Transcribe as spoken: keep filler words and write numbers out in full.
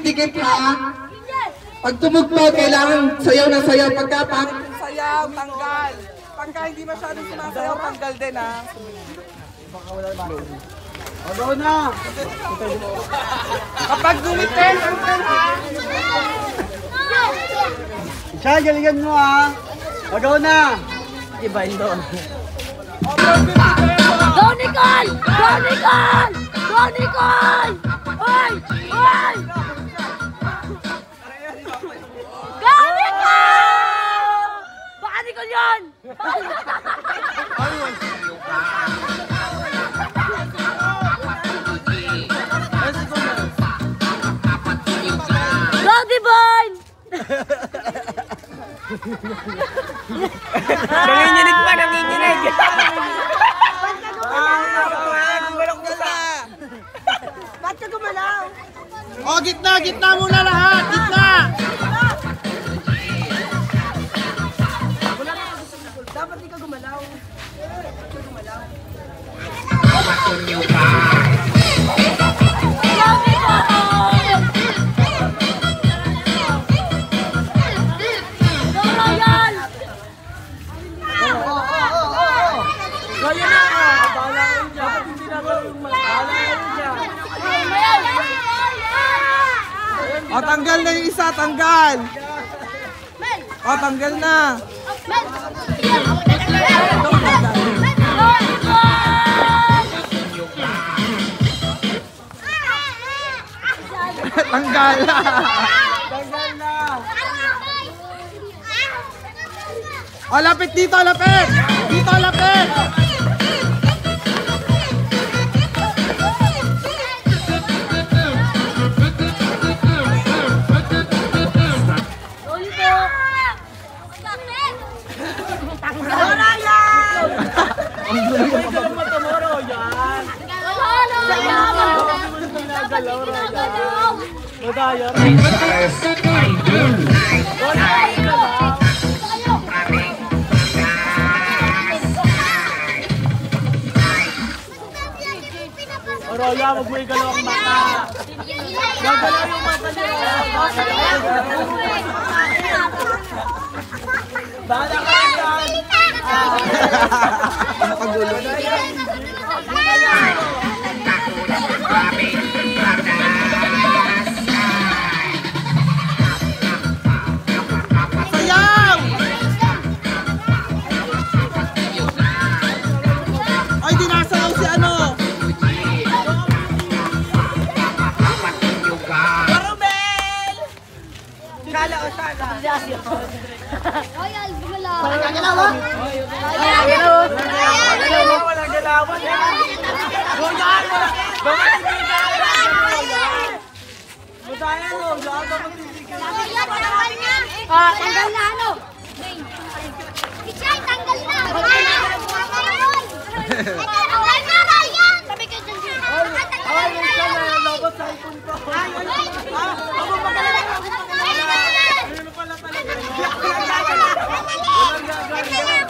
dikit-dikit ha. Pag tumugtog, kailangan sayaw na sayaw. Pagka pang Sayaw, tanggal. Pagka hindi masyadong sumasayaw, tanggal din ha. Agaw na! Kapag gumitin, Siya, galingan mo ha! Agaw na! iba yun doon. Go, Nicole! Go, Nicole! Go, Nicole! Oy! Oy! Go, Nicole! Baka Nicole yun! Go, Divine! Nanginginig pa, nanginginig! Ba't ka gumalaw? O, gitna! Gitna muna lahat! Gitna! Dapat di ka gumalaw. O, tanggal na yung isa, tanggal! O, tanggal na! Tanggal na! Tanggal na! O, lapit dito, lapit! Dito, lapit! Roya, wag mo igalaw ang mata. Gagalaw yung mata niya. Bala ka yan. Nakagulo na yan. Sayaw! Ay, di nasayaw si ano. Marubel! Shala o shala? Royal, gumalaw. Walang galawan? Walang galawan? Walang galawan? Royal! Bakit hindi galawan? Matayan mo, bakit hindi galawan? Ah, tanggal na ano? Isay, tanggal na. Tanggal na, Royal. Sabi ko dyan dyan. Ay, yung siya na lobot sa ipon ko. Ah, ako pa pala. Ayun pala talaga. Walang gagawin.